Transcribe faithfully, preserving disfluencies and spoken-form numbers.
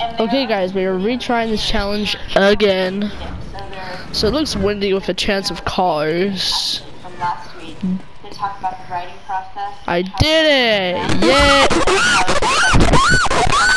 Okay guys, we are retrying this challenge again. So it looks windy with a chance of cars. From last week to talk about the writing process. I did it! Yeah!